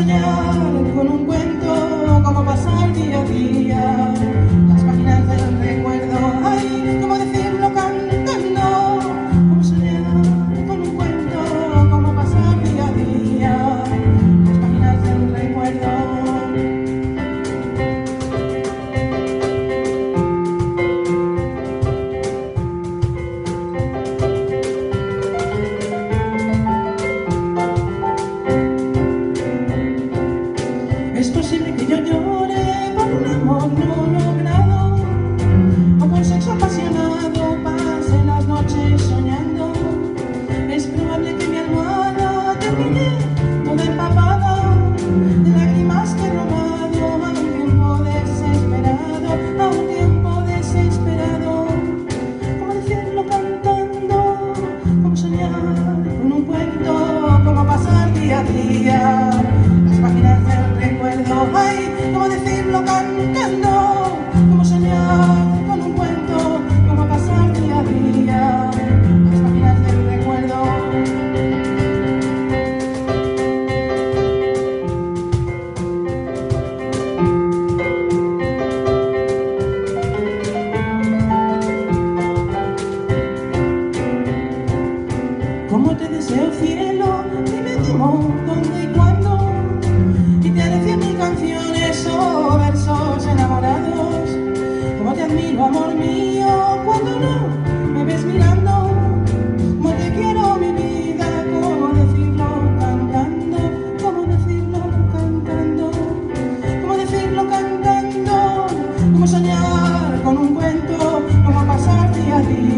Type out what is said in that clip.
soñar con un cuento, cómo pasar día a día las páginas del recuerdo. Ay, cómo decirlo cantando, cómo soñar con un cuento, cómo pasar día a día las páginas del recuerdo. Es posible que yo llore por un amor no logrado, o por sexo apasionado pase las noches soñando. Es probable que mi almohada termine toda empapada de lágrimas que he robado a un tiempo desesperado, a un tiempo desesperado. ¿Cómo decirlo cantando? ¿Cómo soñar con un cuento? ¿Cómo pasar día a día las páginas del recuerdo? Ay, ¿cómo decirlo cantando? ¿Cómo soñar con un cuento? ¿Cómo pasar día a día las páginas del recuerdo? Como te deseo cielo, dime cómo, dónde y cuándo, y te haré 100.000 canciones o versos enamorados. Como te admiro, amor mío, cuando no me ves mirando. Como te quiero, mi vida, cómo decirlo cantando, cómo decirlo cantando, cómo decirlo cantando, cómo soñar con un cuento, cómo pasar día a día